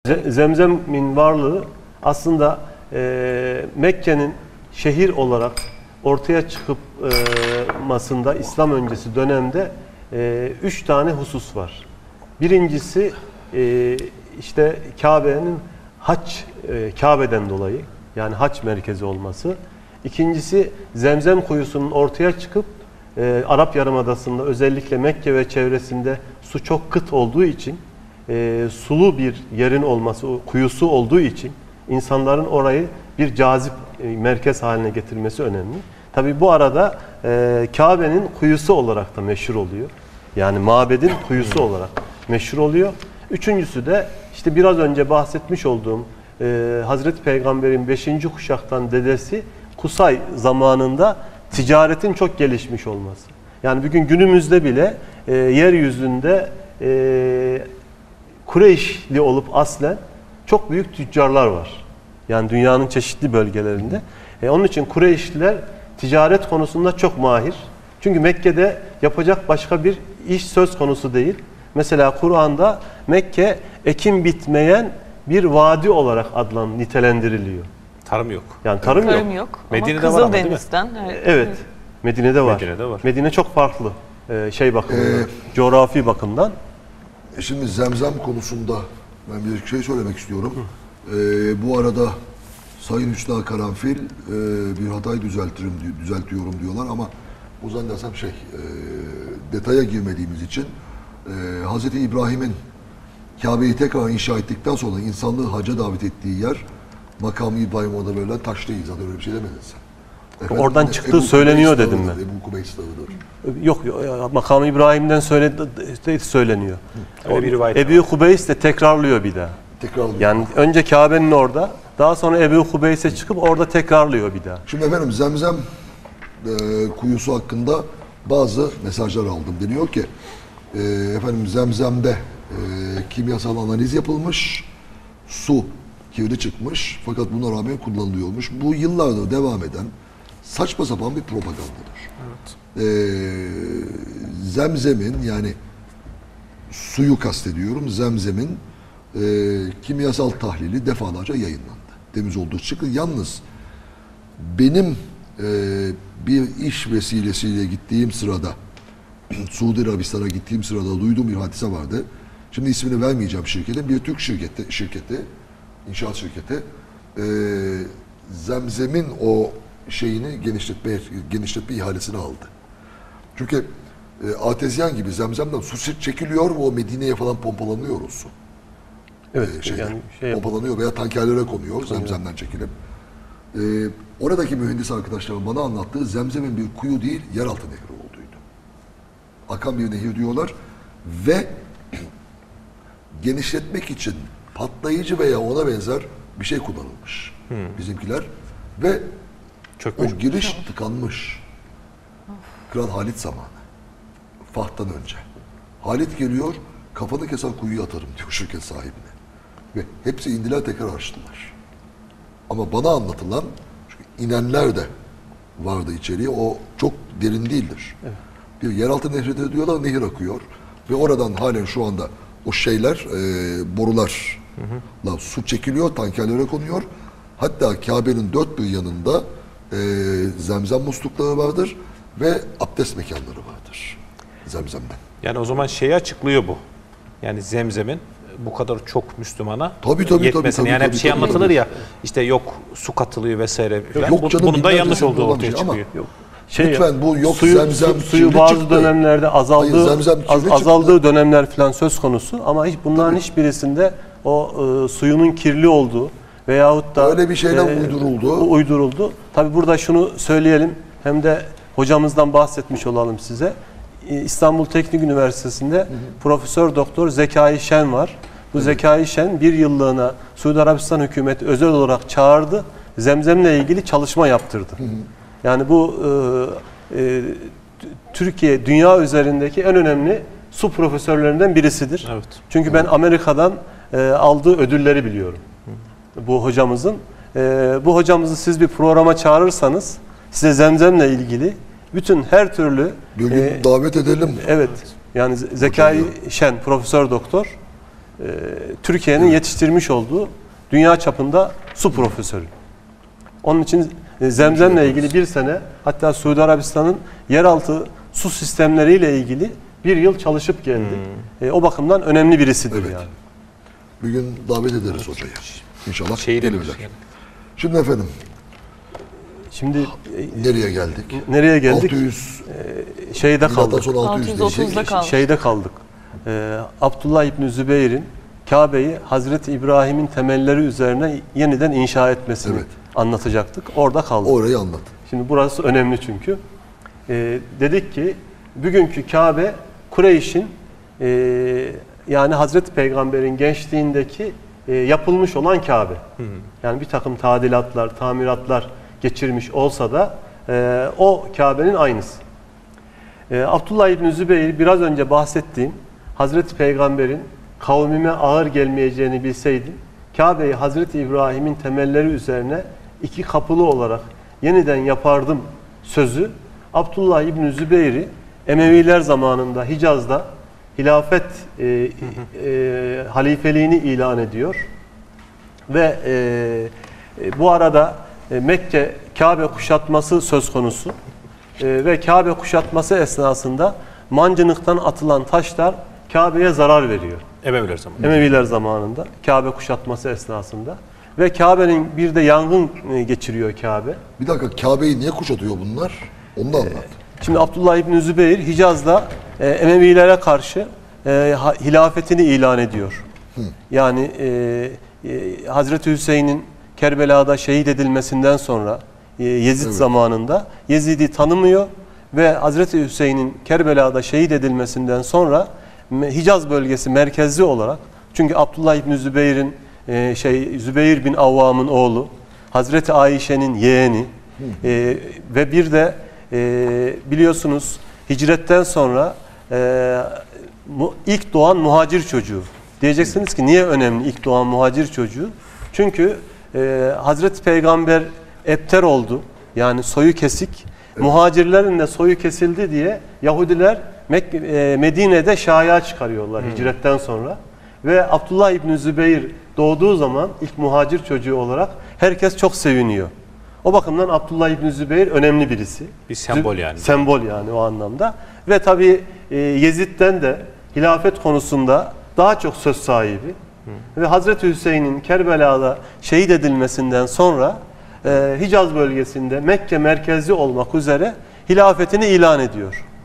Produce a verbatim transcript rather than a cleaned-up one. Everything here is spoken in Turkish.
Zemzem'in varlığı aslında e, Mekke'nin şehir olarak ortaya çıkmasında İslam öncesi dönemde e, üç tane husus var. Birincisi e, işte Kabe'nin hac, e, Kabe'den dolayı yani hac merkezi olması. İkincisi Zemzem kuyusunun ortaya çıkıp e, Arap Yarımadası'nda özellikle Mekke ve çevresinde su çok kıt olduğu için e, sulu bir yerin olması, kuyusu olduğu için insanların orayı bir cazip e, merkez haline getirmesi önemli. Tabi bu arada e, Kabe'nin kuyusu olarak da meşhur oluyor. Yani mabedin kuyusu olarak meşhur oluyor. Üçüncüsü de işte biraz önce bahsetmiş olduğum e, Hazreti Peygamber'in beşinci kuşaktan dedesi Kusay zamanında ticaretin çok gelişmiş olması. Yani bugün günümüzde bile e, yeryüzünde e, Kureyşli olup aslen çok büyük tüccarlar var. Yani dünyanın çeşitli bölgelerinde. E, onun için Kureyşliler ticaret konusunda çok mahir. Çünkü Mekke'de yapacak başka bir iş söz konusu değil. Mesela Kur'an'da Mekke ekim bitmeyen bir vadi olarak adlan nitelendiriliyor. Tarım yok. Yani tarım, tarım yok. yok. Medine'de ama var ama Kızıldeniz'den. Evet. evet. Medine'de var. Medine'de var. Medine çok farklı e, şey bakımından, Ee, coğrafi bakımdan. E şimdi Zemzem konusunda ben bir şey söylemek istiyorum. Ee, bu arada Sayın Hüsnü Karanfil e, bir hatayı düzeltirim, düzeltiyorum diyorlar ama bu zannedersem şey, e, detaya girmediğimiz için e, Hazreti İbrahim'in Kabe'yi tekrar inşa ettikten sonra insanlığı hacca davet ettiği yer Makam-ı İbrahim orada böyle taş değil zaten, öyle bir şey demedin sen. Efendim, Oradan Ebu çıktığı Kubeys söyleniyor dedim Dağı'dır, ben. Ebu Kubeys Dağı'dır. Yok, yok Makam-ı İbrahim'den söyledi, söyleniyor. Öyle bir rivayet Ebu Kubeys de tekrarlıyor bir daha. Tekrarlıyor. Yani önce Kabe'nin orada, daha sonra Ebu Kubeys'e çıkıp orada tekrarlıyor bir daha. Şimdi efendim Zemzem e, kuyusu hakkında bazı mesajlar aldım. Deniyor ki e, efendim Zemzem'de e, kimyasal analiz yapılmış, su kirli çıkmış fakat buna rağmen kullanılıyormuş. Bu yıllardır devam eden saçma sapan bir propagandadır. Evet. E, Zemzem'in yani suyu kastediyorum, Zemzem'in e, kimyasal tahlili defalarca yayınlandı. Temiz olduğu çıktı. Yalnız benim e, bir iş vesilesiyle gittiğim sırada Suudi Arabistan'a gittiğim sırada duyduğum bir hadise vardı. Şimdi ismini vermeyeceğim şirketin. Bir Türk şirketi, şirketi inşaat şirketi e, Zemzem'in o şeyini genişletme, genişletme ihalesini aldı. Çünkü e, artezyen gibi Zemzem'den su çekiliyor ve o Medine'ye falan pompalanıyor o su. Evet, E, şeyler, yani şey pompalanıyor veya tankerlere konuyor Zemzem'den çekilip. E, oradaki mühendis arkadaşlarım bana anlattığı Zemzem'in bir kuyu değil, yeraltı nehri olduğuydu. Akan bir nehir diyorlar ve genişletmek için patlayıcı veya ona benzer bir şey kullanılmış hmm. bizimkiler ve çökmüş. O giriş tıkanmış. Kral Halit zamanı. Faht'tan önce. Halit geliyor, kafanı keser kuyuya atarım diyor şirket sahibine. Ve hepsi indiler tekrar açtılar. Ama bana anlatılan, çünkü inenler de vardı içeriye, o çok derin değildir. Evet. Bir yeraltı nehri diyorlar, nehir akıyor. Ve oradan halen şu anda o şeyler, e, borular hı hı. su çekiliyor, tankerlere konuyor. Hatta Kabe'nin dört bir yanında e, zemzem muslukları vardır ve abdest mekanları vardır Zemzem'den. Yani o zaman şeyi açıklıyor bu. Yani Zemzem'in bu kadar çok Müslümana tabii, tabii, yetmesini. tabii, yani tabii, hep şey tabii, anlatılır tabii. ya, işte yok su katılıyor vesaire. Yok, Yok, yok canım, bunun da yanlış olduğu olan ortaya şey ama çıkıyor. Yok. Şey, lütfen bu yok suyu, Zemzem su, suyu kirli bazı çıktı. dönemlerde azaldığı, Hayır, Zemzem az, kirli azaldığı çıktı. dönemler falan söz konusu ama hiç bunların tabii. hiçbirisinde o e, suyunun kirli olduğu veyahut da öyle bir şeyler e, uyduruldu. uyduruldu. Tabii burada şunu söyleyelim, hem de hocamızdan bahsetmiş olalım size. İstanbul Teknik Üniversitesi'nde hı hı. Profesör Doktor Zekai Şen var. Bu evet. Zekai Şen bir yıllığına Suudi Arabistan hükümeti özel olarak çağırdı. Zemzem'le ilgili çalışma yaptırdı. Hı hı. Yani bu e, e, Türkiye, dünya üzerindeki en önemli su profesörlerinden birisidir. Evet. Çünkü evet. ben Amerika'dan e, aldığı ödülleri biliyorum. Hı. Bu hocamızın. E, bu hocamızı siz bir programa çağırırsanız size Zemzem'le ilgili bütün her türlü bir gün e, davet edelim. Evet. Yani Zekai Şen, Profesör Doktor Türkiye'nin yetiştirmiş olduğu dünya çapında su profesörü. Onun için e, Zemzem'le ilgili bir sene, hatta Suudi Arabistan'ın yeraltı su sistemleriyle ilgili bir yıl çalışıp geldik. Hmm. E, o bakımdan önemli birisidir Evet. yani. Bir gün davet ederiz hocayı. İnşallah Şehir gelirler. edilmiş yani. Şimdi efendim Şimdi e, nereye geldik? nereye geldik? altı yüz E, şeyde milattan kaldık. sonra altı yüz altı yüz otuzda diyecek. kaldık. Şeyde kaldık. E, Abdullah İbni Zübeyir'in Kabe'yi Hazreti İbrahim'in temelleri üzerine yeniden inşa etmesini Evet. anlatacaktık. Orada kaldık. Orayı anlat. Şimdi burası önemli çünkü. E, dedik ki bugünkü Kabe Kureyş'in e, yani Hazreti Peygamber'in gençliğindeki e, yapılmış olan Kabe. Hı hı. Yani bir takım tadilatlar, tamiratlar geçirmiş olsa da e, o Kabe'nin aynısı. E, Abdullah İbni Zübeyir biraz önce bahsettiğim Hazreti Peygamber'in kavmime ağır gelmeyeceğini bilseydim Kabe'yi Hazreti İbrahim'in temelleri üzerine iki kapılı olarak yeniden yapardım sözü Abdullah İbni Zübeyir'i Emeviler zamanında Hicaz'da hilafet e, e, halifeliğini ilan ediyor ve e, e, bu arada e, Mekke Kabe kuşatması söz konusu e, ve Kabe kuşatması esnasında mancınıktan atılan taşlar Kabe'ye zarar veriyor. Emeviler zamanı. Emeviler zamanında Kabe kuşatması esnasında ve Kabe'nin bir de yangın e, geçiriyor Kabe. Bir dakika, Kabe'yi niye kuşatıyor bunlar? Onu da anlat. Şimdi Abdullah İbni Zübeyir Hicaz'da e, Emevilere karşı e, ha, hilafetini ilan ediyor. Hı. Yani e, e, Hazreti Hüseyin'in Kerbela'da şehit edilmesinden sonra e, Yezid evet. zamanında Yezid'i tanımıyor ve Hazreti Hüseyin'in Kerbela'da şehit edilmesinden sonra Hicaz bölgesi merkezli olarak, çünkü Abdullah İbni Zübeyir'in e, şey Zübeyir bin Avvam'ın oğlu, Hazreti Ayşe'nin yeğeni e, ve bir de e, biliyorsunuz hicretten sonra e, mu, ilk doğan muhacir çocuğu. Diyeceksiniz ki niye önemli ilk doğan muhacir çocuğu? Çünkü e, Hazreti Peygamber epter oldu. Yani soyu kesik. Evet. Muhacirlerin de soyu kesildi diye Yahudiler Mek e, Medine'de şaya çıkarıyorlar hmm. hicretten sonra. Ve Abdullah İbni Zübeyir doğduğu zaman ilk muhacir çocuğu olarak herkes çok seviniyor. O bakımdan Abdullah İbni Zübeyir önemli birisi. Bir sembol yani. Sembol yani o anlamda. Ve tabii e, Yezid'den de hilafet konusunda daha çok söz sahibi. Hı. Ve Hazreti Hüseyin'in Kerbela'da şehit edilmesinden sonra e, Hicaz bölgesinde Mekke merkezli olmak üzere hilafetini ilan ediyor.